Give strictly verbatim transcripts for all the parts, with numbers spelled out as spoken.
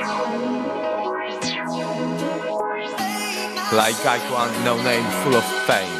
Like icon, no name, full of fame.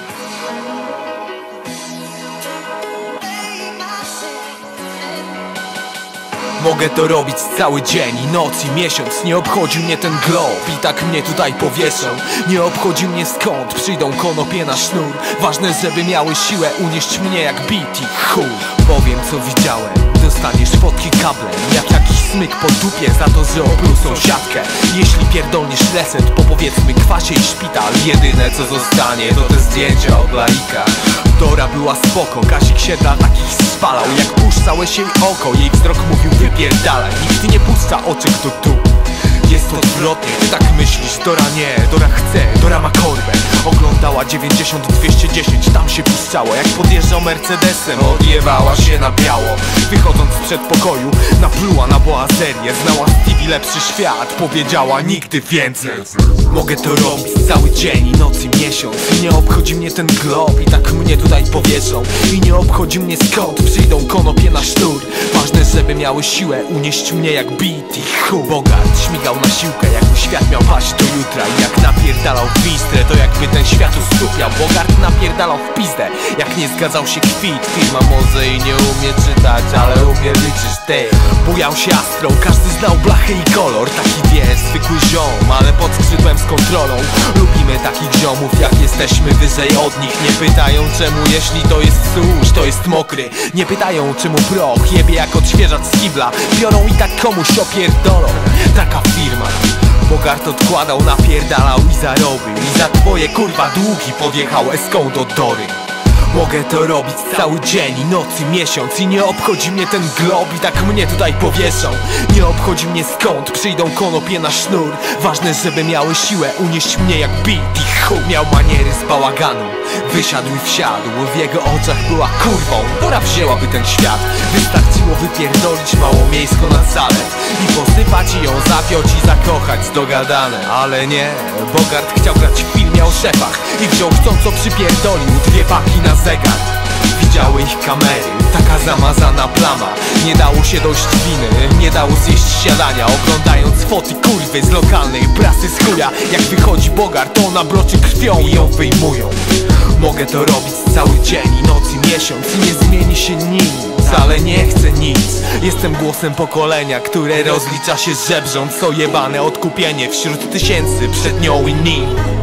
Mogę to robić cały dzień i noc i miesiąc. Nie obchodzi mnie ten glob i tak mnie tutaj powieszą. Nie obchodzi mnie skąd przyjdą konopie na sznur. Ważne, żeby miały siłę unieść mnie jak bit i chuj. Powiem co widziałem, dostaniesz fotki kablem, jak jakiś smyk po dupie za to, że opluł sąsiadkę. Jeśli pierdolniesz reset po powiedzmy kwasie i szpital, jedyne co zostanie to te zdjęcia od laika. Dora była spoko, Kazik się dla takich spalał. Jak puszczałeś jej oko, jej wzrok mówił wypierdalaj. Nikt nie puszcza oczy, kto tu. Jest odwrotnie, ty tak myślisz, Dora nie, Dora chce, Dora ma korbę. Oglądała dziewięćdziesiąt dwieście dziesięć, tam się puszczało. Jak podjeżdżał Mercedesem, odjewała się na biało. Wychodząc z przedpokoju, napluła na boazerię. Znała Stevie lepszy świat, powiedziała nigdy więcej. Mogę to robić cały dzień i noc i miesiąc. I nie obchodzi mnie ten glob i tak mnie tutaj powieszą. I nie obchodzi mnie skąd przyjdą konopie na sznur. Ważne, żeby miały siłę unieść mnie jak bit i chuj. Bogart śmigał na siłkę, jakby świat miał paść do jutra. I jak napierdalał w Wistrę, to jakby ten świat ustupiał. Bogart napierdalał w pizdę, jak nie zgadzał się kwit. Firma może i nie umie czytać, ale umie liczyć ty. Bujał się Astrą, każdy znał blachę i kolor. Taki wiesz, zwykły ziom, ale pod skrzydłem z kontrolą. Lubimy takich ziomów, jak jesteśmy wyżej od nich. Nie pytają czemu, jeśli to jest susz, to jest mokry. Nie pytają czemu proch jebie jak odświeżacz z kibla. Biorą i tak komuś opierdolą. Taka firma. Bogart odkładał, napierdalał i zarobił. I za twoje kurwa długi podjechał eską do Dory. Mogę to robić cały dzień i noc i miesiąc. I nie obchodzi mnie ten glob i tak mnie tutaj powieszą. Nie obchodzi mnie skąd przyjdą konopie na sznur. Ważne, żeby miały siłę unieść mnie jak bit i chuj. Miał maniery z bałaganu, wysiadł i wsiadł. W jego oczach była kurwą, Dora wzięłaby ten świat. Wystarczyło wypierdolić mało miejsko na salę i posypać i ją zapiąć i zakochać, dogadane. Ale nie, Bogart chciał grać w filmie o szefach i wziął chcąco przypierdolił dwie paki na zegar. Widziały ich kamery, taka zamazana plama. Nie dało się dojść winy, nie dało zjeść śniadania. Oglądając foty kurwy z lokalnej prasy z chuja. Jak wychodzi Bogart, to ona broczy krwią i ją wyjmują. Mogę to robić cały dzień i noc i miesiąc. I nie zmieni się nic, ale nie chcę nic. Jestem głosem pokolenia, które rozlicza się żebrząc o jebane odkupienie wśród tysięcy przed nią i nim.